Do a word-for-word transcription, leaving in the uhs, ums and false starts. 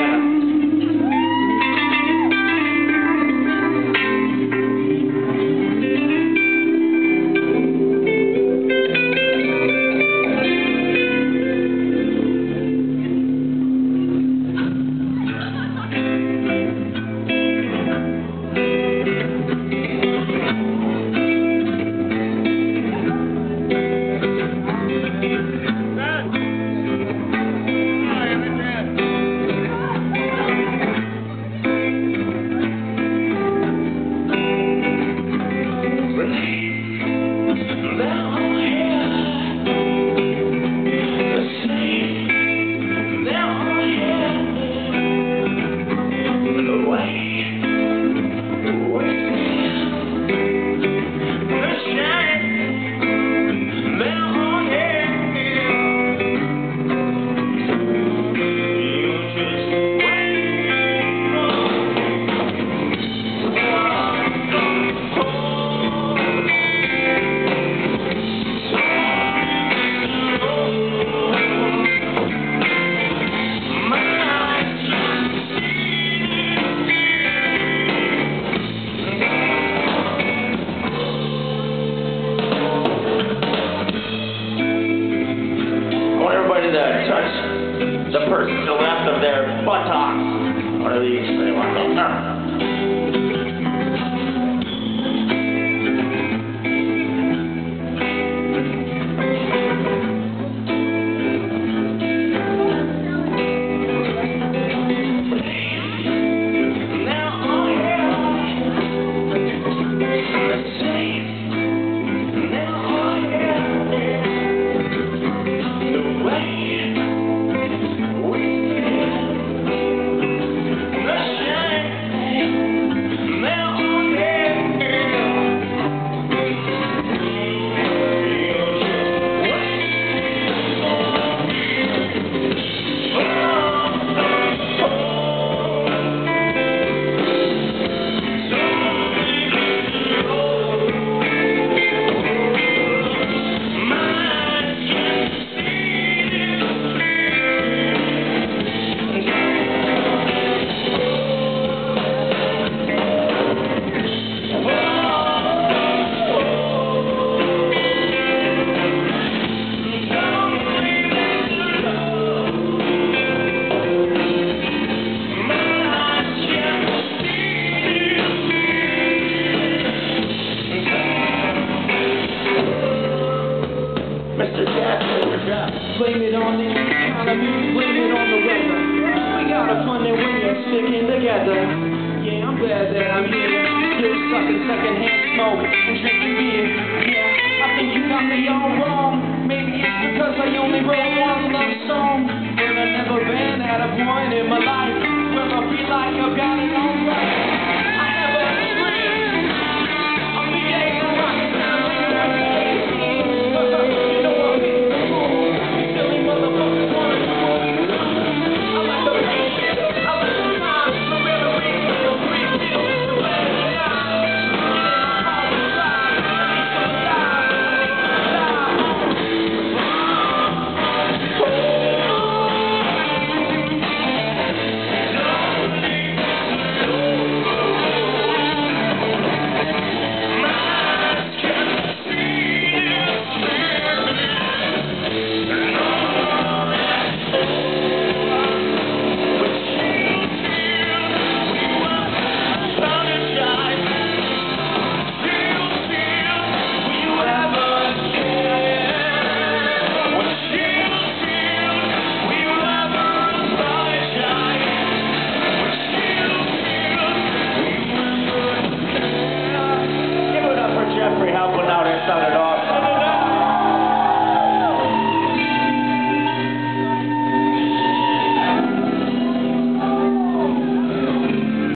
together. Touch the person to the left of their buttocks. What are these? They want to go. Blame it on the economy, blame it on the weather. We got a fun and when you're sticking together. Yeah, I'm glad that I'm here, still sucking secondhand smoke and drinking beer. Yeah, I think you got me all wrong. Maybe it's because I only wrote one love song, but I've never been at a point in my life where I feel like I've got it all right.